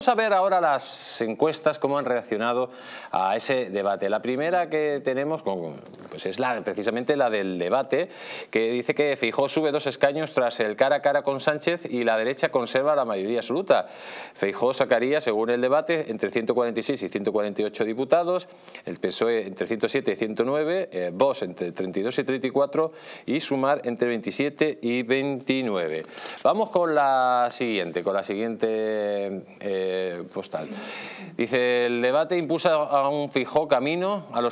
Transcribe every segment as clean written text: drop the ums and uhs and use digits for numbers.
a ver ahora las encuestas, cómo han reaccionado a ese debate. La primera que tenemos pues es precisamente la del debate, que dice que Feijóo sube 2 escaños tras el cara a cara con Sánchez y la derecha conserva la mayoría absoluta. Feijóo sacaría, según el debate, entre 146 y 148 diputados, el PSOE entre 107 y 109, Vox entre 32 y 34 y Sumar entre 27 y 29. Vamos con la siguiente postal. Dice, el debate impulsa a un Feijóo camino a los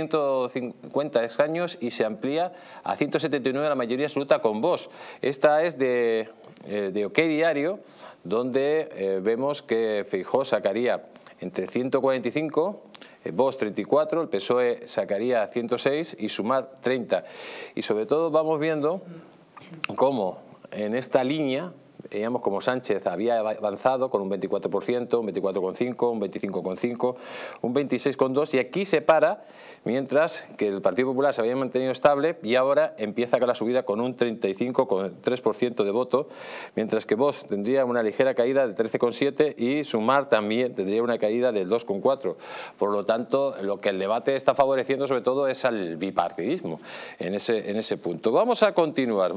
150 escaños y se amplía a 179 la mayoría absoluta con Vox. Esta es de OK Diario, donde vemos que Feijóo sacaría entre 145, Vox 34, el PSOE sacaría 106 y Sumar 30. Y sobre todo vamos viendo cómo en esta línea veíamos como Sánchez había avanzado con un 24%, un 24,5%, un 25,5%, un 26,2%, y aquí se para, mientras que el Partido Popular se había mantenido estable y ahora empieza con la subida con un 35,3% de voto, mientras que Vox tendría una ligera caída del 13,7% y Sumar también tendría una caída del 2,4%. Por lo tanto, lo que el debate está favoreciendo sobre todo es al bipartidismo en ese punto. Vamos a continuar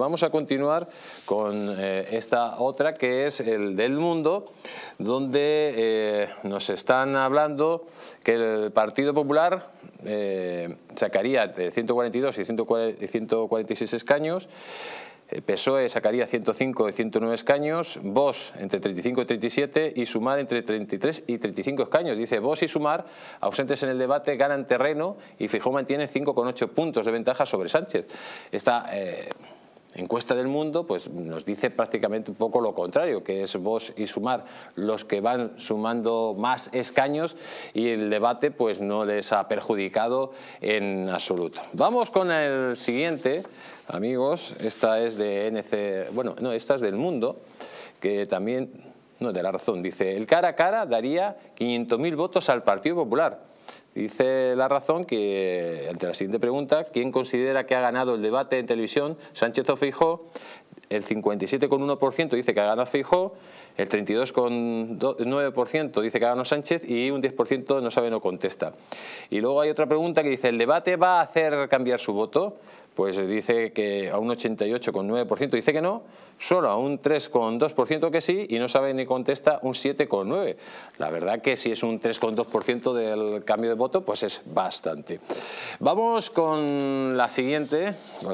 con esta otra, que es el del Mundo, donde nos están hablando que el Partido Popular sacaría entre 142 y 146 escaños, PSOE sacaría 105 y 109 escaños, Vox entre 35 y 37 y Sumar entre 33 y 35 escaños. Dice, Vox y Sumar, ausentes en el debate, ganan terreno y Feijóo mantiene 5,8 puntos de ventaja sobre Sánchez. Esta encuesta del Mundo pues nos dice prácticamente un poco lo contrario, que es Vox y Sumar los que van sumando más escaños y el debate pues no les ha perjudicado en absoluto. Vamos con el siguiente, amigos. Esta es de esta es del Mundo, que también, de La Razón. Dice, el cara a cara daría 500.000 votos al Partido Popular. Dice La Razón que, ante la siguiente pregunta, ¿quién considera que ha ganado el debate en televisión, Sánchez o Feijóo? El 57,1% dice que ha ganado Feijóo, el 32,9% dice que ha ganado Sánchez y un 10% no sabe, no contesta. Y luego hay otra pregunta que dice, ¿el debate va a hacer cambiar su voto? Pues dice que a un 88,9% dice que no, solo a un 3,2% que sí y no sabe ni contesta un 7,9%. La verdad que si es un 3,2% del cambio de voto, pues es bastante. Vamos con la siguiente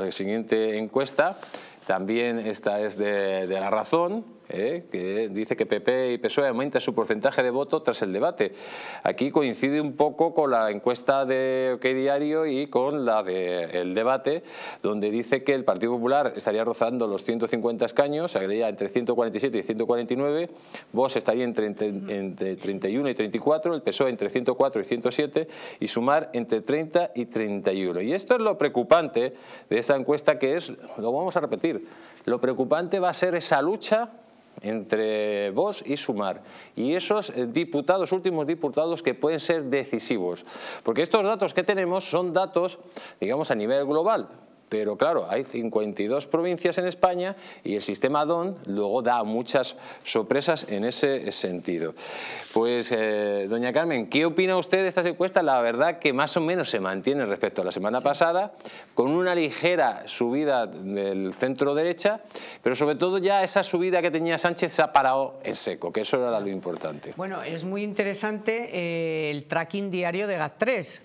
encuesta. También esta es de La Razón, que dice que PP y PSOE aumenta su porcentaje de voto tras el debate. Aquí coincide un poco con la encuesta de OK Diario y con la del debate, donde dice que el Partido Popular estaría rozando los 150 escaños, sería entre 147 y 149, Vox estaría entre 31 y 34, el PSOE entre 104 y 107 y Sumar entre 30 y 31. Y esto es lo preocupante de esta encuesta, que es, lo vamos a repetir, lo preocupante va a ser esa lucha entre Vox y Sumar y esos últimos diputados que pueden ser decisivos, porque estos datos que tenemos son datos, digamos, a nivel global. Pero claro, hay 52 provincias en España y el sistema DON luego da muchas sorpresas en ese sentido. Pues, doña Carmen, ¿qué opina usted de estas encuestas? La verdad que más o menos se mantiene respecto a la semana pasada, con una ligera subida del centro derecha, pero sobre todo ya esa subida que tenía Sánchez se ha parado en seco, que eso era lo importante. Bueno, es muy interesante el tracking diario de GAT3,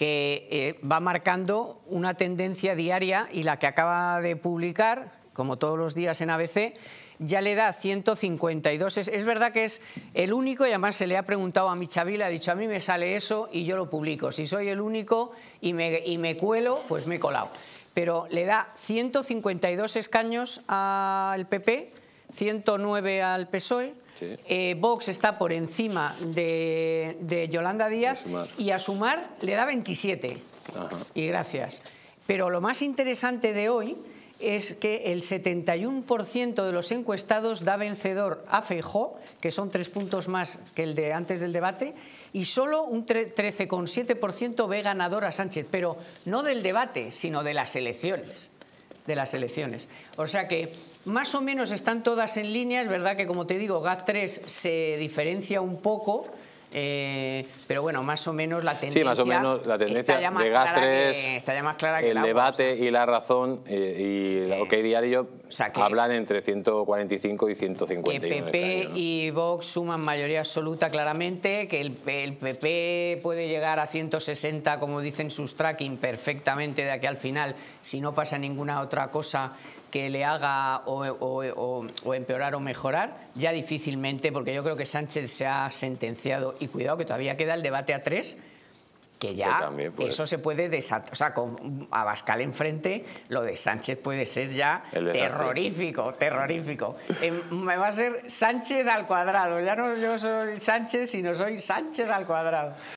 que va marcando una tendencia diaria, y la que acaba de publicar, como todos los días en ABC, ya le da 152. Es verdad que es el único, y además se le ha preguntado a Michavi, le ha dicho, a mí me sale eso y yo lo publico. Si soy el único y me cuelo, pues me he colado. Pero le da 152 escaños al PP, 109 al PSOE, sí. Vox está por encima de Yolanda Díaz y a Sumar le da 27. Ajá. Y gracias. Pero lo más interesante de hoy es que el 71% de los encuestados da vencedor a Feijóo, que son 3 puntos más que el de antes del debate, y solo un 13,7% ve ganador a Sánchez, pero no del debate, sino de las elecciones. de las elecciones. O sea que más o menos están todas en línea. Es verdad que, como te digo, GAT3 se diferencia un poco, pero bueno, más o menos la tendencia, sí, más o menos la tendencia de GAT3, está ya más clara que el el agua, debate o sea, y la razón y el OK Diario hablan entre 145 y 151. Que PP y Vox suman mayoría absoluta claramente, que el PP puede llegar a 160, como dicen sus tracking, perfectamente de aquí al final, si no pasa ninguna otra cosa que le haga o empeorar o mejorar, ya difícilmente, porque yo creo que Sánchez se ha sentenciado, y cuidado que todavía queda el debate a 3, que ya también, pues, eso se puede desatar. O sea, con Abascal enfrente, lo de Sánchez puede ser ya terrorífico, terrorífico. Me va a ser Sánchez al cuadrado, ya no yo soy Sánchez, sino soy Sánchez al cuadrado.